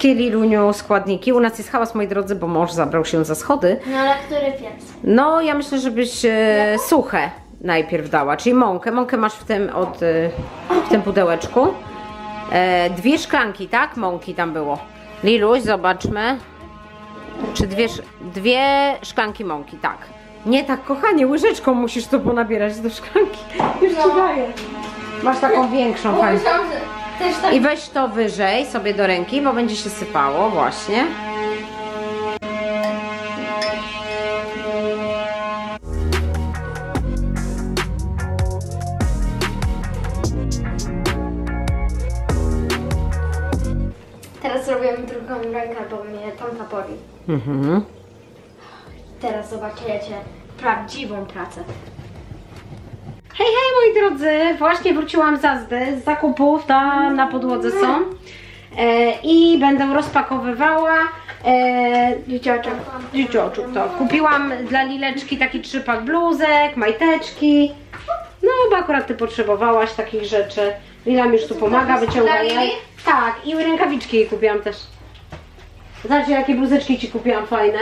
wszystkie, Liluniu, składniki. U nas jest hałas, moi drodzy, bo mąż zabrał się za schody. No ale który pierwszy? No, ja myślę, żebyś suche najpierw dała, czyli mąkę. Mąkę masz w tym, w tym pudełeczku. 2 szklanki, tak? Mąki tam było. Liluś, zobaczmy. Czy 2 szklanki mąki, tak. Nie tak, kochanie, łyżeczką musisz to ponabierać do szklanki. Już ci daję. Masz taką większą, fajną. Tak. I weź to wyżej sobie do ręki, bo będzie się sypało, właśnie. Teraz zrobię drugą rękę, bo mnie tamta boli. Teraz zobaczycie prawdziwą pracę. Hej, hej, moi drodzy, właśnie wróciłam z Asdy, z zakupów, tam na podłodze są. I będę rozpakowywała dzieciaczek, to. Kupiłam dla Lileczki taki 3-pak bluzek, majteczki. No, bo akurat ty potrzebowałaś takich rzeczy. Lila mi już tu pomaga, wyciąga je. Tak, i rękawiczki jej kupiłam też. Zobaczcie, jakie bluzeczki ci kupiłam fajne.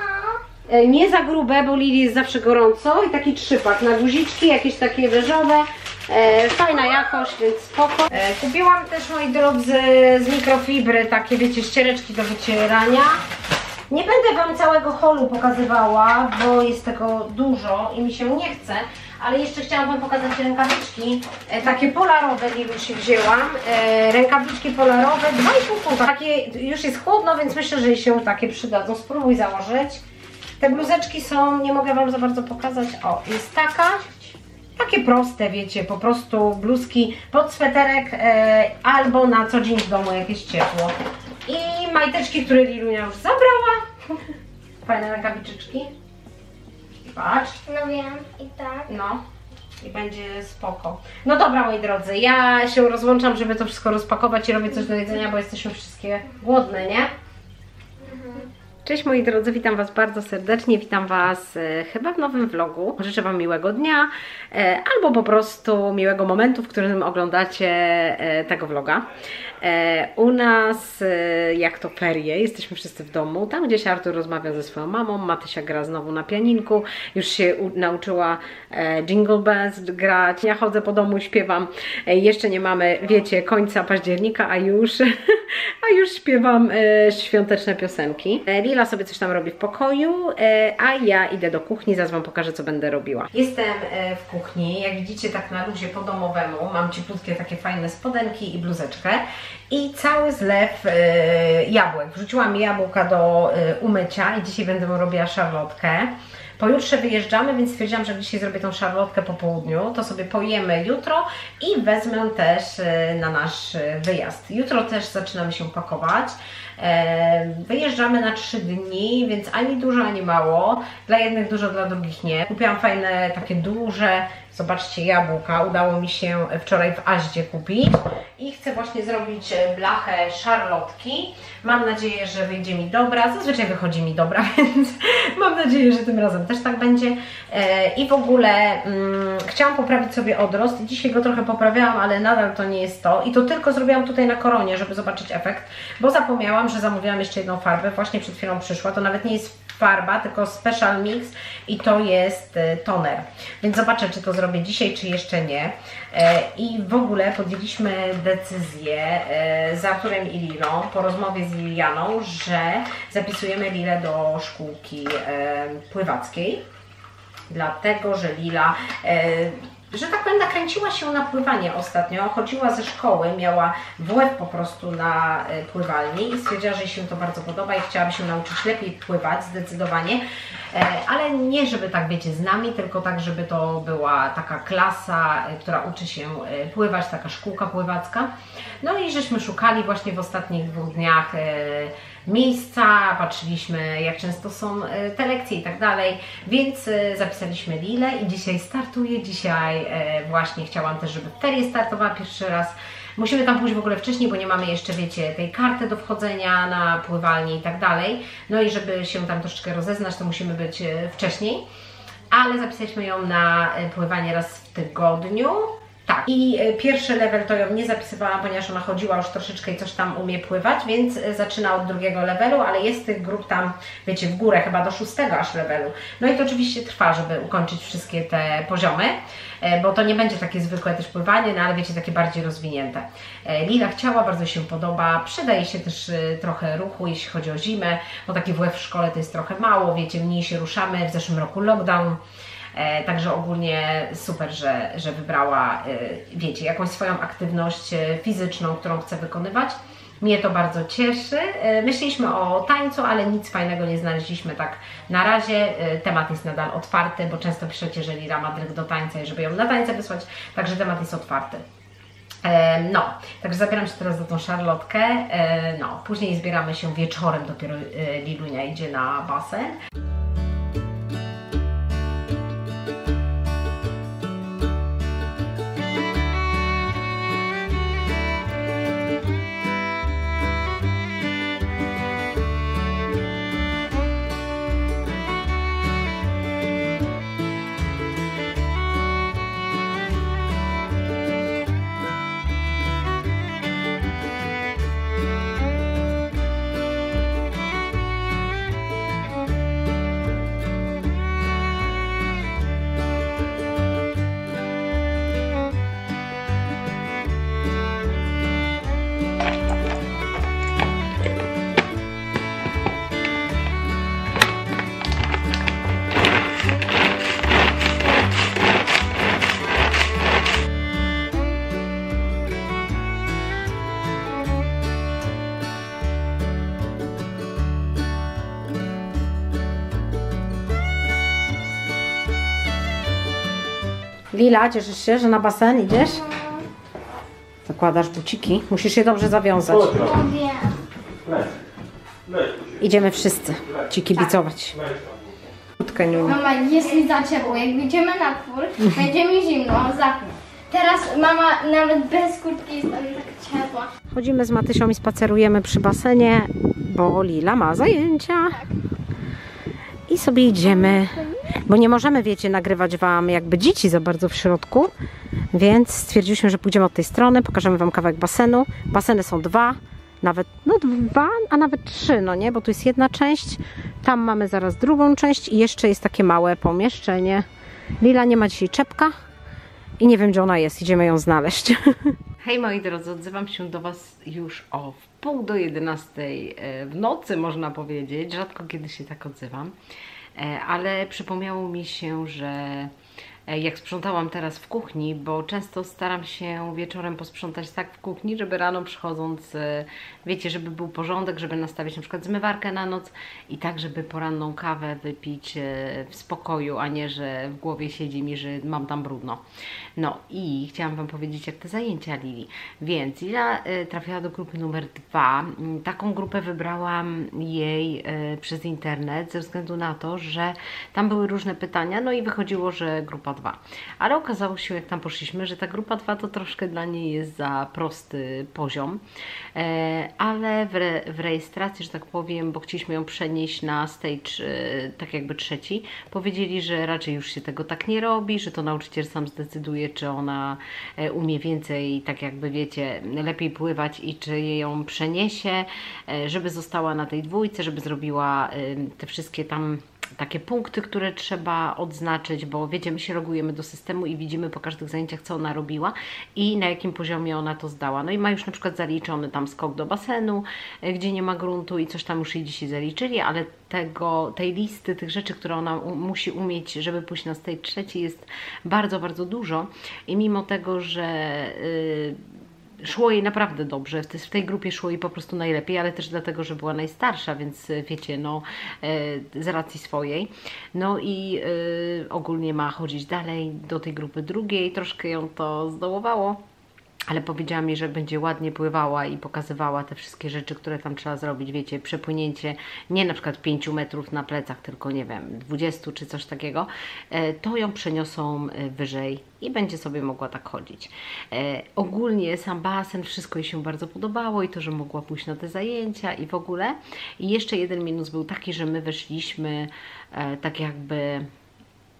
Nie za grube, bo Lili jest zawsze gorąco. I taki 3-pak na guziczki, jakieś takie wyżowe. Fajna jakość, więc spoko. Kupiłam też, moi drodzy, z mikrofibry takie, wiecie, ściereczki do wycierania. Nie będę wam całego holu pokazywała, bo jest tego dużo i mi się nie chce. Ale jeszcze chciałam wam pokazać rękawiczki, takie polarowe, Lilusi wzięłam. Rękawiczki polarowe, 2,5 funta. Takie, już jest chłodno, więc myślę, że się takie przydadzą. Spróbuj założyć. Te bluzeczki są, nie mogę wam za bardzo pokazać. O, jest taka. Takie proste, wiecie, po prostu bluzki pod sweterek albo na co dzień w domu jakieś ciepło. I majteczki, które Lilunia już zabrała. Fajne rękawiczyczki. Patrz. No wiem, i tak. No. I będzie spoko. No dobra, moi drodzy, ja się rozłączam, żeby to wszystko rozpakować i robię coś do jedzenia, bo jesteśmy wszystkie głodne, nie? Cześć moi drodzy, witam was bardzo serdecznie, witam was chyba w nowym vlogu. Życzę wam miłego dnia albo po prostu miłego momentu, w którym oglądacie tego vloga. U nas, jak to ferie, jesteśmy wszyscy w domu, tam gdzieś Artur rozmawia ze swoją mamą, Matysia gra znowu na pianinku, już się nauczyła Jingle Bells grać, ja chodzę po domu, śpiewam, jeszcze nie mamy, wiecie, końca października, a już śpiewam świąteczne piosenki. Lila sobie coś tam robi w pokoju, a ja idę do kuchni, zaraz wam pokażę, co będę robiła. Jestem w kuchni, jak widzicie, tak na luzie po domowemu, mam cieplutkie takie fajne spodenki i bluzeczkę. I cały zlew jabłek. Wrzuciłam jabłka do umycia i dzisiaj będę robiła szarlotkę. Pojutrze wyjeżdżamy, więc stwierdziłam, że dzisiaj zrobię tą szarlotkę po południu. To sobie pojemy jutro i wezmę też na nasz wyjazd. Jutro też zaczynamy się pakować. Wyjeżdżamy na 3 dni, więc ani dużo, ani mało. Dla jednych dużo, dla drugich nie. Kupiłam fajne, takie duże, zobaczcie, jabłka. Udało mi się wczoraj w Aździe kupić. I chcę właśnie zrobić blachę szarlotki. Mam nadzieję, że wyjdzie mi dobra. Zazwyczaj wychodzi mi dobra, więc mam nadzieję, że tym razem też tak będzie. I w ogóle chciałam poprawić sobie odrost. Dzisiaj go trochę poprawiałam, ale nadal to nie jest to. I to tylko zrobiłam tutaj na koronie, żeby zobaczyć efekt, bo zapomniałam, że zamówiłam jeszcze jedną farbę. Właśnie przed chwilą przyszła. To nawet nie jest farba, tylko Special Mix i to jest toner. Więc zobaczę, czy to zrobię dzisiaj, czy jeszcze nie. I w ogóle podjęliśmy decyzję z Arturem i Lilą po rozmowie z Lilianą, że zapisujemy Lilę do szkółki pływackiej. Dlatego, że Lila że tak powiem, nakręciła się na pływanie ostatnio, chodziła ze szkoły, miała WF po prostu na pływalni i stwierdziła, że jej się to bardzo podoba i chciałaby się nauczyć lepiej pływać, zdecydowanie, ale nie żeby tak, wiecie, z nami, tylko tak, żeby to była taka klasa, która uczy się pływać, taka szkółka pływacka. No i żeśmy szukali właśnie w ostatnich 2 dniach miejsca, patrzyliśmy, jak często są te lekcje i tak dalej, więc zapisaliśmy Lilę i dzisiaj startuje. Dzisiaj właśnie chciałam też, żeby w ferie startowała pierwszy raz. Musimy tam pójść w ogóle wcześniej, bo nie mamy jeszcze, wiecie, tej karty do wchodzenia na pływalnię i tak dalej. No i żeby się tam troszeczkę rozeznać, to musimy być wcześniej. Ale zapisaliśmy ją na pływanie raz w tygodniu. Tak, Tak. I pierwszy level to ją nie zapisywałam, ponieważ ona chodziła już troszeczkę i coś tam umie pływać, więc zaczyna od drugiego levelu, ale jest tych grup tam, wiecie, w górę, chyba do 6 aż levelu. No i to oczywiście trwa, żeby ukończyć wszystkie te poziomy, bo to nie będzie takie zwykłe też pływanie, no ale wiecie, takie bardziej rozwinięte. Lila chciała, bardzo się podoba, przydaje się też trochę ruchu, jeśli chodzi o zimę, bo taki WF w szkole to jest trochę mało, wiecie, mniej się ruszamy, w zeszłym roku lockdown. Także ogólnie super, że wybrała, wiecie, jakąś swoją aktywność fizyczną, którą chce wykonywać. Mnie to bardzo cieszy. Myśleliśmy o tańcu, ale nic fajnego nie znaleźliśmy tak na razie. Temat jest nadal otwarty, bo często piszecie, że Lila ma dryg do tańca i żeby ją na tańce wysłać, także temat jest otwarty. No, także zabieram się teraz za tą szarlotkę. No, później zbieramy się wieczorem, dopiero Lilunia idzie na basen. Lila, cieszysz się, że na basen idziesz? Zakładasz buciki. Musisz je dobrze zawiązać. Idziemy wszyscy ci kibicować. Mama, jest mi za ciepło. Jak wyjdziemy na twór, będzie mi zimno, zapnę. Teraz mama nawet bez kurtki jest tam tak ciepła. Chodzimy z Matysią i spacerujemy przy basenie, bo Lila ma zajęcia. I sobie idziemy, bo nie możemy, wiecie, nagrywać Wam jakby dzieci za bardzo w środku, więc stwierdziliśmy, że pójdziemy od tej strony, pokażemy Wam kawałek basenu. Baseny są dwa, nawet, no dwa, a nawet trzy, no nie, bo tu jest jedna część, tam mamy zaraz drugą część i jeszcze jest takie małe pomieszczenie. Lila nie ma dzisiaj czepka i nie wiem, gdzie ona jest, idziemy ją znaleźć. Hej moi drodzy, odzywam się do Was już o 10:30 w nocy, można powiedzieć. Rzadko kiedy się tak odzywam, ale przypomniało mi się, że jak sprzątałam teraz w kuchni, bo często staram się wieczorem posprzątać tak w kuchni, żeby rano przychodząc, wiecie, żeby był porządek, żeby nastawić na przykład zmywarkę na noc i tak, żeby poranną kawę wypić w spokoju, a nie, że w głowie siedzi mi, że mam tam brudno. No i chciałam Wam powiedzieć, jak te zajęcia Lili. Więc Lila trafiła do grupy numer 2. Taką grupę wybrałam jej przez internet ze względu na to, że tam były różne pytania, no i wychodziło, że grupa 2. Ale okazało się, jak tam poszliśmy, że ta grupa 2 to troszkę dla niej jest za prosty poziom, ale w rejestracji, że tak powiem, bo chcieliśmy ją przenieść na stage tak jakby trzeci, powiedzieli, że raczej już się tego tak nie robi, że to nauczyciel sam zdecyduje, czy ona umie więcej, tak jakby wiecie, lepiej pływać i czy ją przeniesie, żeby została na tej dwójce, żeby zrobiła te wszystkie tam takie punkty, które trzeba odznaczyć, bo wiecie, my się logujemy do systemu i widzimy po każdych zajęciach, co ona robiła i na jakim poziomie ona to zdała. No i ma już na przykład zaliczony tam skok do basenu, gdzie nie ma gruntu i coś tam już jej dzisiaj zaliczyli, ale tej listy, tych rzeczy, które ona musi umieć, żeby pójść na stage trzeci, jest bardzo, bardzo dużo i mimo tego, że szło jej naprawdę dobrze, w tej grupie szło jej po prostu najlepiej, ale też dlatego, że była najstarsza, więc wiecie, no z racji swojej. No i ogólnie ma chodzić dalej do tej grupy drugiej, troszkę ją to zdołowało, ale powiedziała mi, że będzie ładnie pływała i pokazywała te wszystkie rzeczy, które tam trzeba zrobić, wiecie, przepłynięcie nie na przykład 5 metrów na plecach, tylko nie wiem, 20 czy coś takiego, to ją przeniosą wyżej i będzie sobie mogła tak chodzić. Ogólnie sam basen, wszystko jej się bardzo podobało i to, że mogła pójść na te zajęcia i w ogóle. I jeszcze jeden minus był taki, że my weszliśmy tak jakby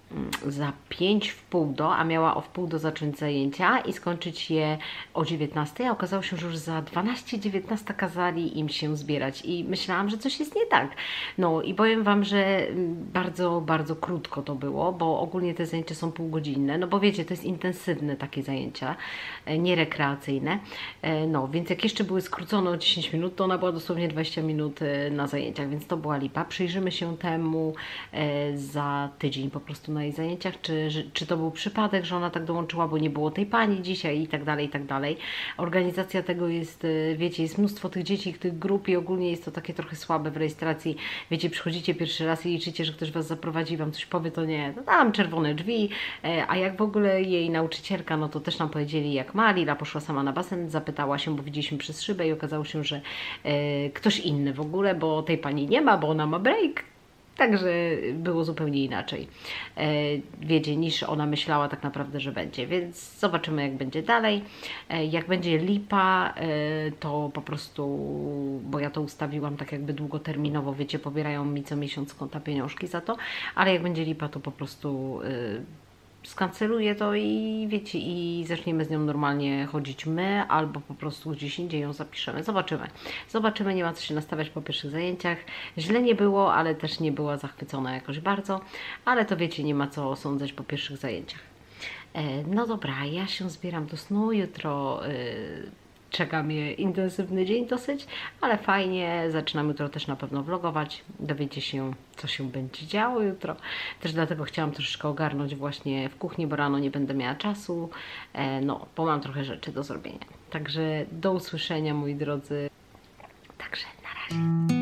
za 5:30 do, a miała o 10:30 do zacząć zajęcia i skończyć je o 19, a okazało się, że już za 12:19 kazali im się zbierać i myślałam, że coś jest nie tak. No i powiem Wam, że bardzo, bardzo krótko to było, bo ogólnie te zajęcia są półgodzinne, no bo wiecie, to jest intensywne takie zajęcia, nie rekreacyjne, no więc jak jeszcze były skrócone o 10 minut, to ona była dosłownie 20 minut na zajęciach, więc to była lipa. Przyjrzymy się temu za tydzień po prostu na jej zajęciach, czy to był przypadek, że ona tak dołączyła, bo nie było tej pani dzisiaj i tak dalej, i tak dalej. Organizacja tego jest, wiecie, jest mnóstwo tych dzieci, tych grup i ogólnie jest to takie trochę słabe w rejestracji. Wiecie, przychodzicie pierwszy raz i liczycie, że ktoś Was zaprowadzi, Wam coś powie, to nie, no tam czerwone drzwi, a jak w ogóle jej nauczycielka, no to też nam powiedzieli jak ma. Lila poszła sama na basen, zapytała się, bo widzieliśmy przez szybę i okazało się, że ktoś inny w ogóle, bo tej pani nie ma, bo ona ma break. Także było zupełnie inaczej, wiecie, niż ona myślała tak naprawdę, że będzie, więc zobaczymy jak będzie dalej. Jak będzie lipa, to po prostu, bo ja to ustawiłam tak jakby długoterminowo, wiecie, pobierają mi co miesiąc z konta pieniążki za to, ale jak będzie lipa, to po prostu skanceluję to i wiecie, i zaczniemy z nią normalnie chodzić my, albo po prostu gdzieś indziej ją zapiszemy. Zobaczymy. Zobaczymy, nie ma co się nastawiać po pierwszych zajęciach. Źle nie było, ale też nie była zachwycona jakoś bardzo, ale to wiecie, nie ma co osądzać po pierwszych zajęciach. No dobra, ja się zbieram do snu, jutro czeka mnie intensywny dzień dosyć, ale fajnie, zaczynam jutro też na pewno vlogować, dowiecie się, co się będzie działo jutro. Też dlatego chciałam troszeczkę ogarnąć właśnie w kuchni, bo rano nie będę miała czasu, no, bo mam trochę rzeczy do zrobienia. Także do usłyszenia, moi drodzy. Także na razie.